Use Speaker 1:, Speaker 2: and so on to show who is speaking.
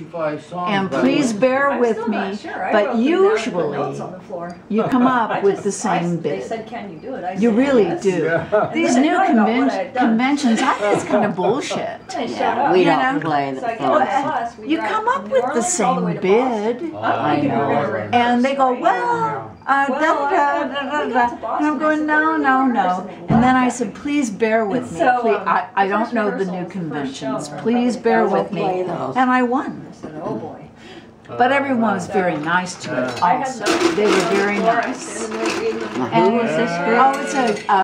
Speaker 1: 55 songs.
Speaker 2: And please bear with me, but usually you come up with the same
Speaker 3: They
Speaker 2: bid.
Speaker 3: said, can you do it? I
Speaker 2: You
Speaker 3: said,
Speaker 2: really
Speaker 3: yes.
Speaker 2: do.
Speaker 1: Yeah.
Speaker 2: These new conventions, I think it's kind of bullshit.
Speaker 3: They showed
Speaker 4: Yeah,
Speaker 3: up.
Speaker 4: we
Speaker 2: You
Speaker 4: don't
Speaker 2: know?
Speaker 4: play the
Speaker 3: So I get
Speaker 4: phone.
Speaker 3: on the bus, we
Speaker 2: You
Speaker 3: drive
Speaker 2: come
Speaker 3: from
Speaker 2: up
Speaker 3: New
Speaker 2: with the
Speaker 3: Orleans all the way
Speaker 2: same
Speaker 3: to Boston.
Speaker 2: bid,
Speaker 4: I know.
Speaker 2: and they go, well, and I'm going, no, no, no. And then I said, please bear with me.
Speaker 3: So,
Speaker 2: Please, I don't
Speaker 3: first
Speaker 2: know the
Speaker 3: rehearsal
Speaker 2: new
Speaker 3: was the first
Speaker 2: conventions.
Speaker 3: show.
Speaker 2: Please bear
Speaker 4: We'll
Speaker 2: with me.
Speaker 4: play those.
Speaker 2: And I won.
Speaker 3: I said, oh boy.
Speaker 2: But everyone was very nice to me
Speaker 3: I had
Speaker 2: also.
Speaker 3: no
Speaker 2: They were very
Speaker 3: floor, I
Speaker 2: nice.
Speaker 3: stood in there reading them.
Speaker 4: Who was this group?
Speaker 2: Oh, it's a